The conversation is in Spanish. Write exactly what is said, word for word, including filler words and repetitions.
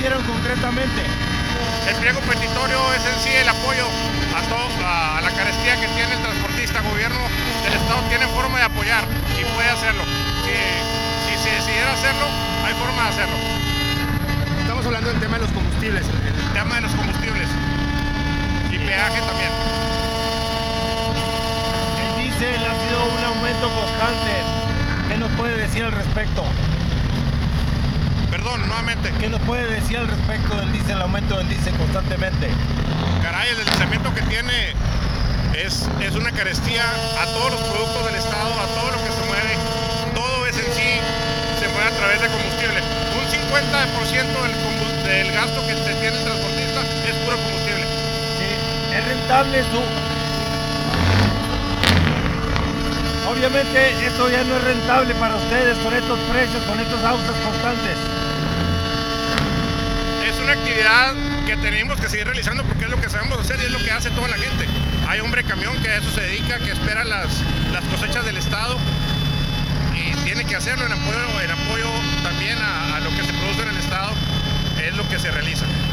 hicieron concretamente? El pliego petitorio es en sí el apoyo a, todo, a, a la carestía que tiene el transportista. El gobierno del estado tiene forma de apoyar y puede hacerlo. Si, si se decidiera hacerlo, hay forma de hacerlo. Estamos hablando del tema de los combustibles. El tema de los combustibles y peaje también. El diésel ha sido un aumento constante. ¿Qué nos puede decir al respecto? Perdón, nuevamente. ¿Qué nos puede decir al respecto del diésel, el aumento del diésel constantemente? Caray, el deslizamiento que tiene es, es una carestía a todos los productos del estado, a todo lo que se mueve. Todo es en sí, se mueve a través de combustible. Un cincuenta por ciento del, del gasto que se tiene el transportista es puro combustible. Sí, es rentable su... Obviamente esto ya no es rentable para ustedes con estos precios, con estos autos constantes. Es una actividad que tenemos que seguir realizando porque es lo que sabemos hacer y es lo que hace toda la gente. Hay hombre camión que a eso se dedica, que espera las, las cosechas del estado y tiene que hacerlo en apoyo, en apoyo también a, a lo que se produce en el estado, es lo que se realiza.